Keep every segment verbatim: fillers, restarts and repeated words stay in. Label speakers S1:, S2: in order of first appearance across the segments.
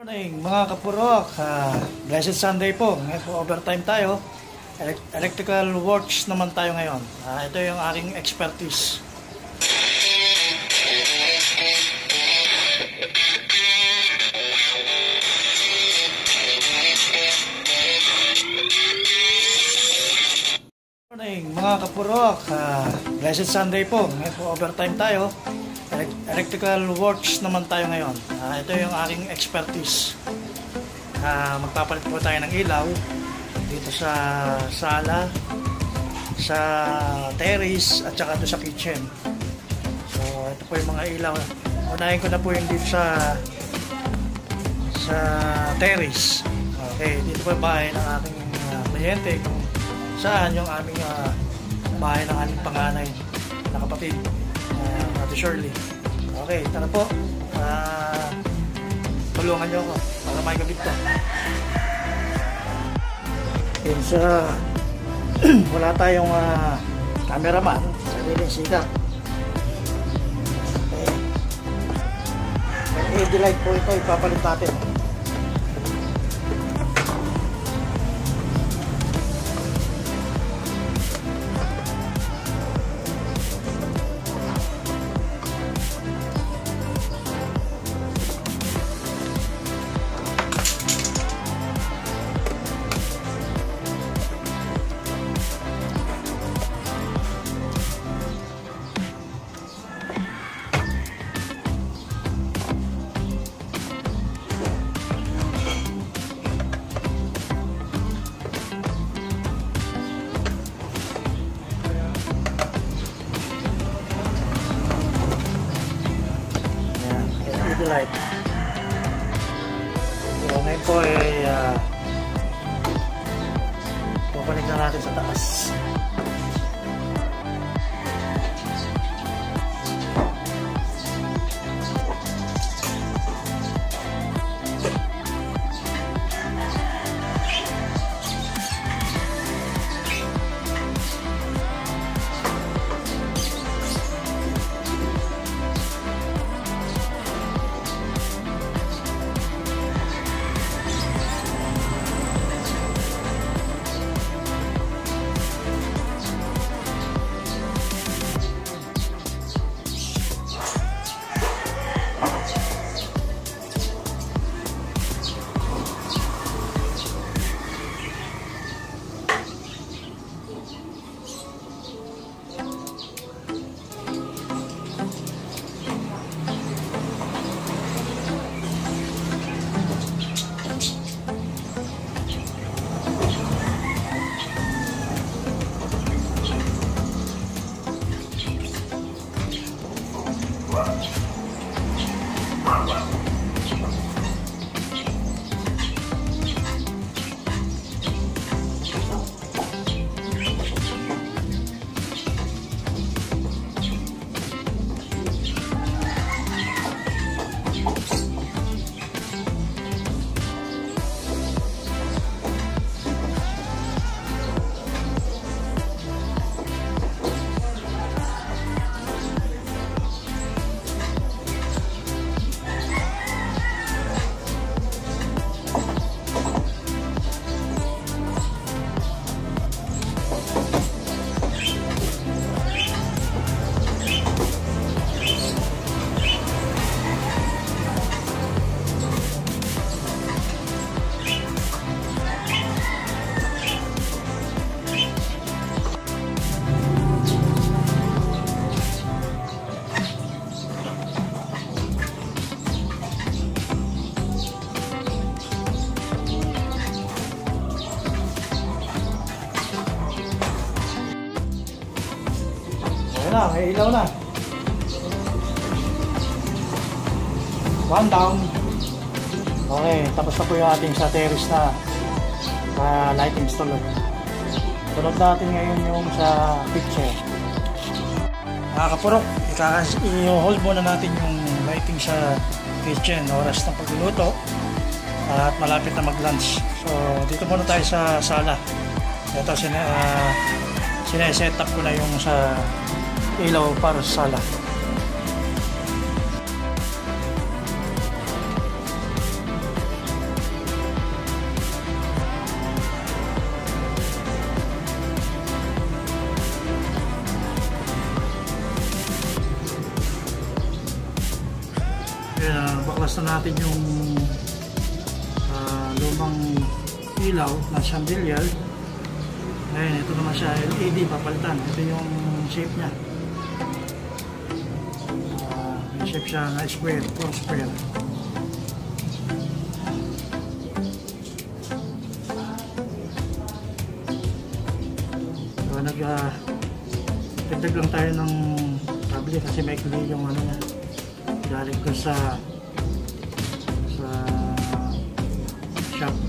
S1: Morning mga kapurok, uh, blessed Sunday po. Ngayon po overtime tayo. Ele electrical works naman tayo ngayon. Uh, ito yung aking expertise. Morning mga kapurok, uh, blessed Sunday po. Ngayon po overtime tayo. Ele electrical works naman tayo ngayon. Uh, ito yung aking expertise. Uh, magpapalit po tayo ng ilaw dito sa sala, sa terrace at saka doon sa kitchen. So ito po yung mga ilaw. Unahin ko na po yung dito sa sa terrace. Okay, dito po yung bahay ng aking uh, kliyente, kung saan yung aming uh, bahay ng aming panganay na kapatid, uh, Ate Shirley. Okay, tara po. Uh, tulungan nyo ako para may gabit ko. Yun sa wala tayong uh, cameraman, sariling sikat. Okay. L E D light po ito, ipapalit natin. Light. So ngayon po ay uh, pupanig na natin sa taas. Na, may ilaw na. One down. Okay, tapos na po yung ating sa terrace na uh, light installer. Sunod natin ngayon yung sa picture. Mga kapurok, i-hold muna natin yung lighting sa kitchen. Oras ng pagluluto at malapit na mag-lunch. So, dito muna tayo sa sala. Ito, sina, uh, sineset up ko na yung sa ilaw para sa sala. Ilalabas na natin yung uh, lumang ilaw na chandelier. Ngayon, ito naman siya L E D, papalitan. Ito yung shape niya. Uh, may shape siya na square, four square. So, nag uh, dagdag lang tayo ng cable kasi may kli yung ano niya. Galing ko sa sa shop.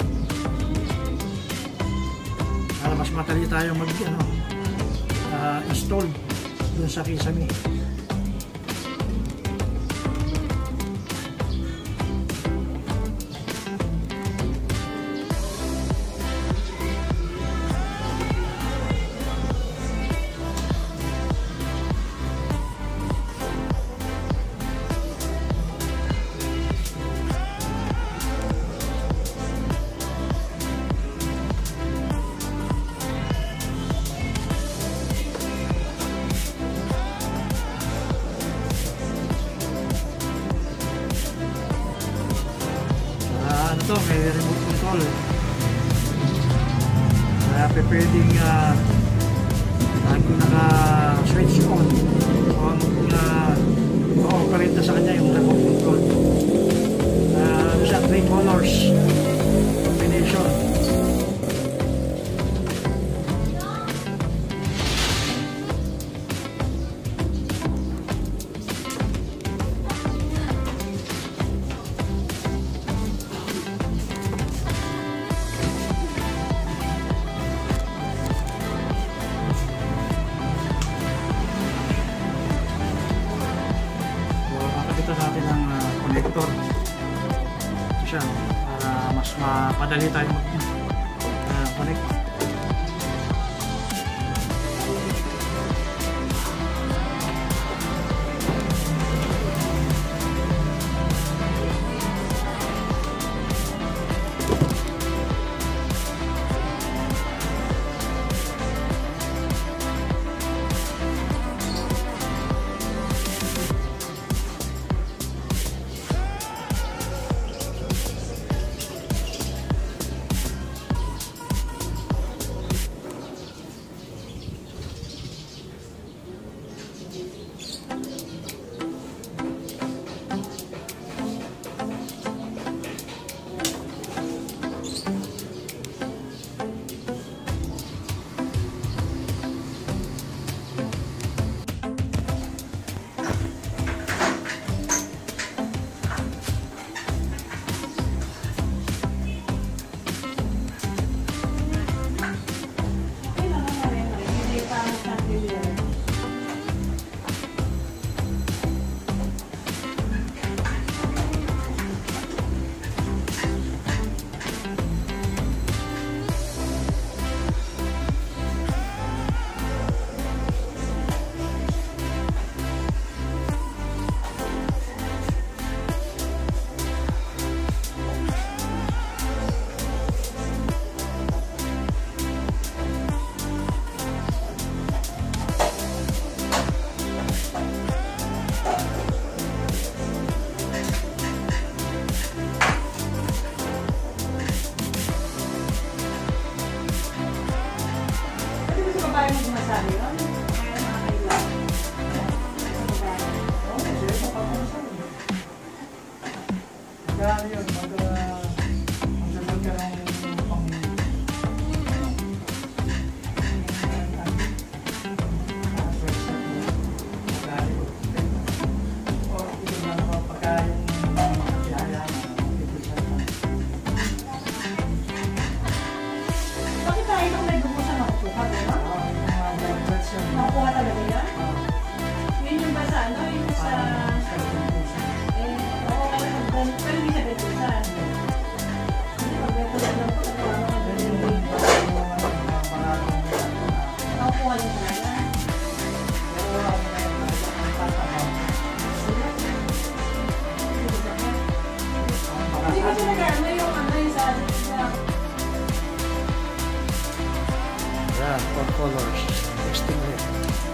S1: Para mas matali tayo mag ano, uh, install dun sa Kisame. Ito, may remote control. Kaya pwedeng uh, kung naka-switch on o ang uh, ma-operate na sa kanya yung remote control. Uh, ano siya, three colors combination. Ito natin ang uh, connector. Ito siya, para mas mapadali tayo mag-connect. Uh,
S2: Kaya mo gumasabi yun? Kaya nakakailan.
S1: Kaya yun, mag-sagot ka ng pang o ito na naman pagka yung makakiyaya
S2: bakit tayo nung may dugo sa makukuha, diba? Makukuha talaga yan? Yun yung ba sa ano? Yung sa... Eh, oo, kaya mag-ganit. Pero hindi sa betusan. Hindi, pag-betusan lang po. Makukuha yung talaga. Hindi ba sila ano yung ano yung sa...
S1: Yan, four colors. Texting red.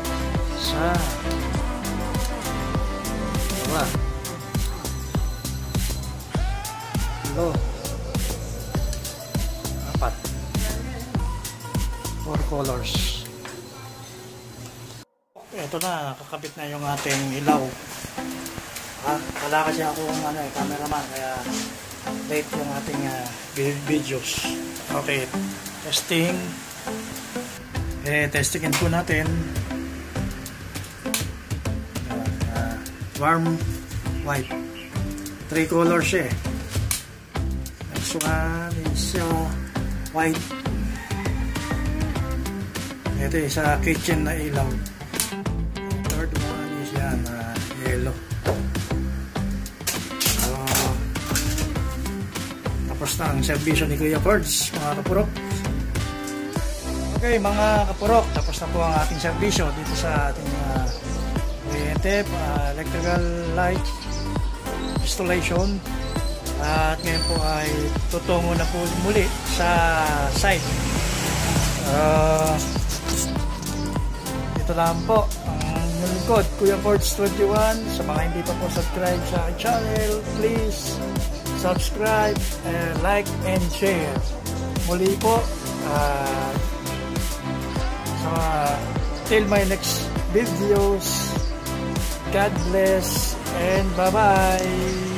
S1: Sa. Dalawa. tatlo, apat, four colors. Ito na, nakakabit na yung ating ilaw. Ah, wala kasi ako ng ano, eh, cameraman, kaya late yung ating uh, videos. Okay, testing. Eh, testingin po natin. Uh, warm white. Three colors eh. Next one is uh, white. Ito eh, sa kitchen na ilaw. Third one is yan, uh, yellow. So, tapos na ang servisyo ni Kuya Cords, mga kapurok. Okay, mga kapurok, tapos na po ang ating servisyo dito sa ating uh, kuryente, uh, electrical light installation. At ngayon po ay tutungo na po muli sa site. Uh, ito lang po ang lingkod, Kuya Cords twenty-one. Sa mga hindi pa po subscribe sa aking channel, please subscribe, and like and share. Muli po, uh, so, uh, till my next videos, God bless and bye bye.